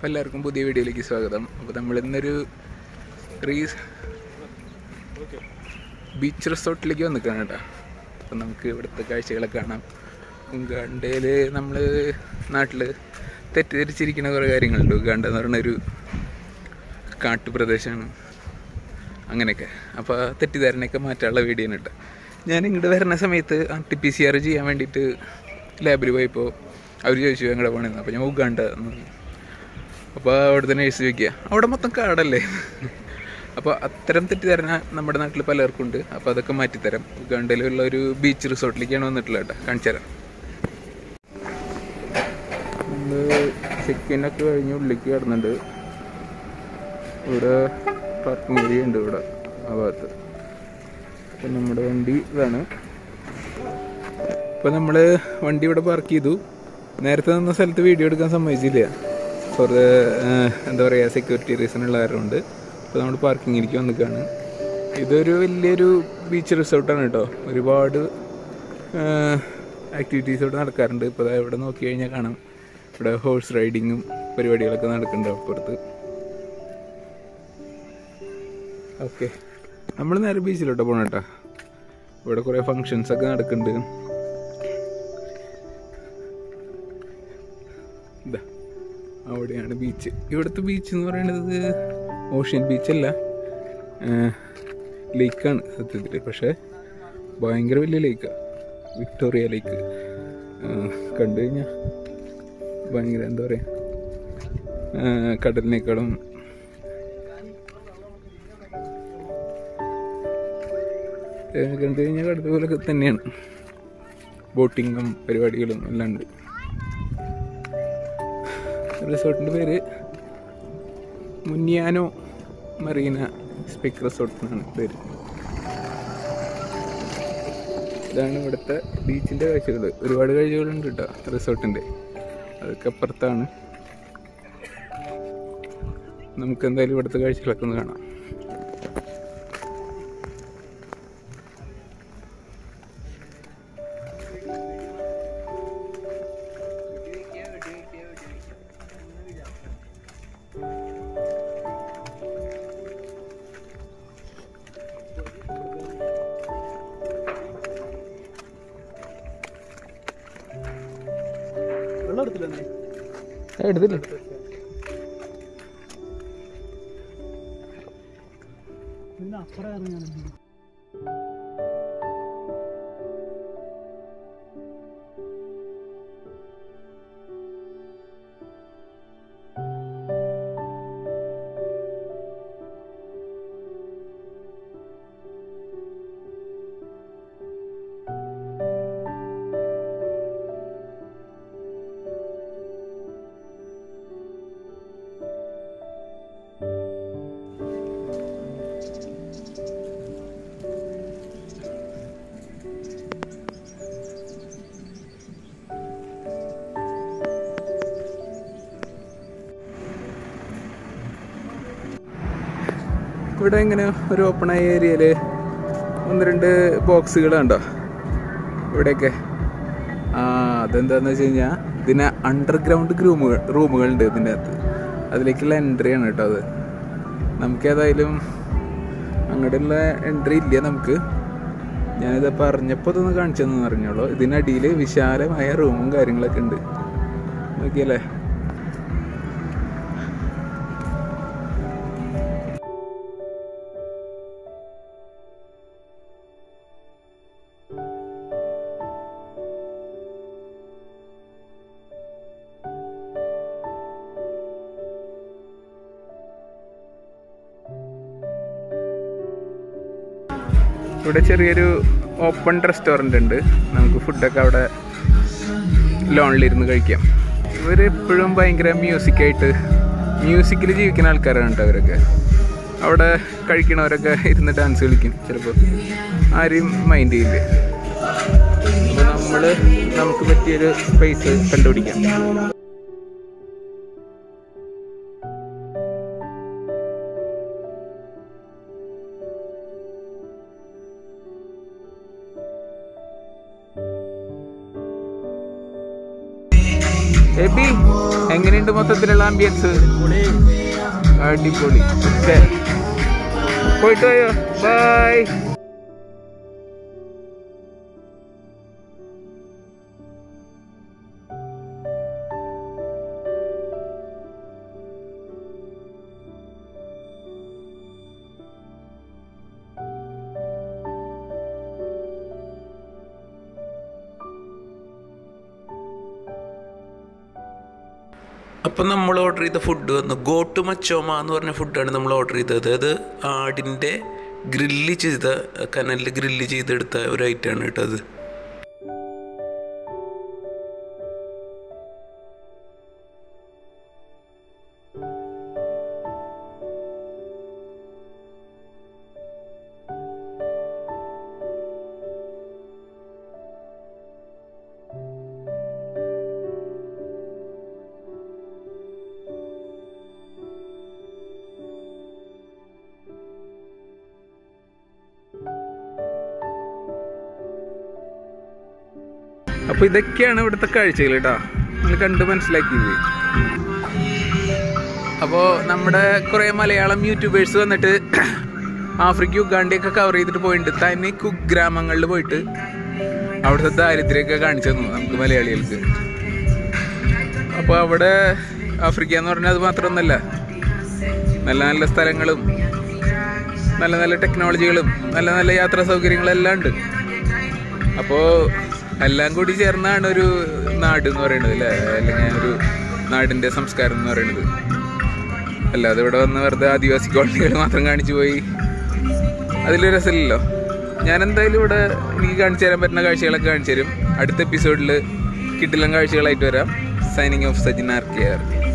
എല്ലാവർക്കും പുതിയ വീഡിയോയിലേക്ക് സ്വാഗതം. അപ്പോൾ നമ്മൾ ഇന്നൊരു ബീച്ച് റിസോർട്ടിലേക്ക് വന്നിക്കാണ് കേട്ടോ. അപ്പം നമുക്ക് ഇവിടുത്തെ കാഴ്ചകളൊക്കെ കാണാം. ഉഗാണ്ടയിൽ നമ്മൾ നാട്ടിൽ തെറ്റിദ്ധരിച്ചിരിക്കുന്ന കുറേ കാര്യങ്ങളുണ്ട്. ഉഗാണ്ട എന്ന് പറയുന്നൊരു കാട്ടുപ്രദേശമാണ് അങ്ങനെയൊക്കെ. അപ്പോൾ തെറ്റിദ്ധാരണയൊക്കെ മാറ്റാനുള്ള വീഡിയോ ആണ് കേട്ടോ. ഞാൻ ഇങ്ങോട്ട് വരുന്ന സമയത്ത് RT-PCR ചെയ്യാൻ വേണ്ടിയിട്ട് ലാബിൽ പോയപ്പോൾ അവർ ചോദിച്ചു എങ്ങടെ പോകണമെന്ന്. അപ്പോൾ ഞാൻ ഉഗാണ്ട എന്ന്. അപ്പോൾ അവിടുത്തെ നേഴ്സ് ചോദിക്കുക അവിടെ മൊത്തം കാടല്ലേ. അപ്പോൾ അത്തരം തെറ്റിദ്ധാരണ നമ്മുടെ നാട്ടിൽ പലർക്കും ഉണ്ട്. അപ്പോൾ അതൊക്കെ മാറ്റിത്തരാം. ഉഗാണ്ടയിലുള്ള ഒരു ബീച്ച് റിസോർട്ടിലേക്കാണ് വന്നിട്ടുള്ളത് കേട്ടോ. കാണിച്ചു തരാം. നമ്മൾ ചെക്കിനൊക്കെ കഴിഞ്ഞ് ഉള്ളിലേക്ക് കിടന്നുണ്ട്. ഇവിടെ പാർക്കിംഗ് ഏരിയ ഉണ്ട് ഇവിടെ ആ ഭാഗത്ത്. അപ്പം നമ്മുടെ വണ്ടി ഇതാണ്. ഇപ്പോൾ നമ്മൾ വണ്ടി ഇവിടെ പാർക്ക് ചെയ്തു. നേരത്തെ നിന്ന സ്ഥലത്ത് വീഡിയോ എടുക്കാൻ സമ്മതിച്ചില്ല. ഫോർ എന്താ പറയുക, സെക്യൂരിറ്റി റീസൺ ഉള്ള കാരണമുണ്ട്. ഇപ്പോൾ നമ്മൾ പാർക്കിങ്ങിലേക്ക് വന്നിക്കാണ്. ഇതൊരു വലിയൊരു ബീച്ച് റിസോർട്ടാണ് കേട്ടോ. ഒരുപാട് ആക്ടിവിറ്റീസ് ഇവിടെ നടക്കാറുണ്ട്. ഇപ്പോൾ ഇവിടെ നോക്കി കഴിഞ്ഞാൽ കാണാം, ഇവിടെ ഹോഴ്സ് റൈഡിങ്ങും പരിപാടികളൊക്കെ നടക്കുന്നുണ്ട് അപ്പുറത്ത്. ഓക്കെ, നമ്മൾ നേരെ ബീച്ചിലോട്ട് പോകണം കേട്ടോ. ഇവിടെ കുറേ ഫങ്ഷൻസൊക്കെ നടക്കുന്നുണ്ട്. ഇതാ അവിടെയാണ് ബീച്ച്. ഇവിടുത്തെ ബീച്ച് എന്ന് പറയുന്നത് ഓഷ്യൻ ബീച്ചല്ല, ലേക്കാണ് സത്യത്തിൽ. പക്ഷേ ഭയങ്കര വലിയ ലേക്കാണ്, വിക്ടോറിയ ലേക്ക്. കണ്ടു കഴിഞ്ഞാൽ ഭയങ്കര എന്താ പറയുക, കടലിനേക്കാളും കണ്ടു കഴിഞ്ഞാൽ കടൽ പോലൊക്കെ തന്നെയാണ്. ബോട്ടിങ്ങും പരിപാടികളും എല്ലാം ഉണ്ട്. റിസോർട്ടിൻ്റെ പേര് മുനിയാനോ മറീന സ്പെക് റിസോർട്ട് എന്നാണ് പേര്. ഇതാണ് ഇവിടുത്തെ ബീച്ചിൻ്റെ കാഴ്ചകൾ. ഒരുപാട് കാഴ്ചകളുണ്ട് കേട്ടോ റിസോർട്ടിൻ്റെ. അതൊക്കെ അപ്പുറത്താണ്. നമുക്ക് എന്തായാലും ഇവിടുത്തെ കാഴ്ചകളൊക്കെ ഒന്ന് കാണാം. എടുത്തില്ലേ? ഇവിടെ ഇങ്ങനെ ഒരു ഓപ്പണായ ഏരിയയിൽ 1-2 ബോക്സുകൾ കണ്ടോ ഇവിടെയൊക്കെ. അതെന്താണെന്ന് വെച്ച് കഴിഞ്ഞാൽ ഇതിന് അണ്ടർഗ്രൗണ്ട് റൂമുകളുണ്ട് ഇതിൻ്റെ അകത്ത്. അതിലേക്കുള്ള എൻട്രിയാണ് കേട്ടോ അത്. നമുക്ക് ഏതായാലും അങ്ങോട്ടുള്ള എൻട്രി ഇല്ല നമുക്ക്. ഞാനിത് പറഞ്ഞപ്പോൾ ഇതൊന്ന് കാണിച്ചതെന്ന് പറഞ്ഞോളൂ. ഇതിനടിയിൽ വിശാലമായ റൂമും കാര്യങ്ങളൊക്കെ ഉണ്ട്. നോക്കിയല്ലേ? ഇവിടെ ചെറിയൊരു ഓപ്പൺ റെസ്റ്റോറൻ്റ് ഉണ്ട്. നമുക്ക് ഫുഡൊക്കെ അവിടെ ലോണിലിരുന്ന് കഴിക്കാം. ഇവരെപ്പോഴും ഭയങ്കര മ്യൂസിക്കിൽ ജീവിക്കുന്ന ആൾക്കാരാണ് കേട്ടോ അവരൊക്കെ. അവിടെ കഴിക്കണവരൊക്കെ ഇരുന്ന് ഡാൻസ് കളിക്കും. ചിലപ്പോൾ ആരെയും മൈൻഡ് ചെയ്യില്ല. അപ്പോൾ നമുക്ക് പറ്റിയൊരു സ്പേസ് കണ്ടുപിടിക്കാം. Baby. എങ്ങനെയുണ്ട് മൊത്തത്തിലുള്ള ആംബിയൻസ്? അടിപൊളി. ഓക്കെ, പോയിട്ട് പോയോ, ബൈ. അപ്പം നമ്മൾ ഓർഡർ ചെയ്ത ഫുഡ് വന്നു. ഗോട്ട് മച്ചോമ എന്ന് പറഞ്ഞ ഫുഡാണ് നമ്മൾ ഓർഡർ ചെയ്തത്. അത് ആടിൻ്റെ ഗ്രില്ല് ചെയ്ത, കനലിൽ ഗ്രില്ല് ചെയ്തെടുത്ത ഒരു ഐറ്റമാണ് കേട്ടോ അത്. അപ്പോൾ ഇതൊക്കെയാണ് ഇവിടുത്തെ കാഴ്ചകൾ കേട്ടോ, നിങ്ങൾ കണ്ട് മനസ്സിലാക്കിയത്. അപ്പോൾ നമ്മുടെ കുറേ മലയാളം യൂട്യൂബേഴ്സ് വന്നിട്ട് ആഫ്രിക്ക ഉഗാണ്ടയൊക്കെ കവർ ചെയ്തിട്ട് പോയിട്ടുണ്ട്. തനി കുഗ്രാമങ്ങളിൽ പോയിട്ട് അവിടുത്തെ ദാരിദ്ര്യമൊക്കെ കാണിച്ചു തന്നു നമുക്ക് മലയാളികൾക്ക്. അപ്പോൾ അവിടെ ആഫ്രിക്ക എന്ന് പറഞ്ഞാൽ അത് മാത്രമൊന്നുമല്ല, നല്ല നല്ല സ്ഥലങ്ങളും നല്ല നല്ല ടെക്നോളജികളും നല്ല നല്ല യാത്രാ സൗകര്യങ്ങളും എല്ലാം ഉണ്ട്. അപ്പോൾ എല്ലാം കൂടി ചേർന്നാണ് ഒരു നാട് എന്ന് പറയുന്നത് അല്ലേ, അല്ലെങ്കിൽ ഒരു നാടിൻ്റെ സംസ്കാരം എന്ന് പറയുന്നത്. അല്ലാതെ ഇവിടെ വന്ന് വെറുതെ ആദിവാസി കോളനികൾ മാത്രം കാണിച്ചു പോയി അതിലൊരു രസമില്ലല്ലോ. ഞാൻ എന്തായാലും ഇവിടെ എനിക്ക് കാണിച്ചു തരാൻ പറ്റുന്ന കാഴ്ചകളൊക്കെ കാണിച്ചു തരും. അടുത്ത എപ്പിസോഡിൽ കിടിലൻ കാഴ്ചകളായിട്ട് വരാം. Signing off Sajin R K R.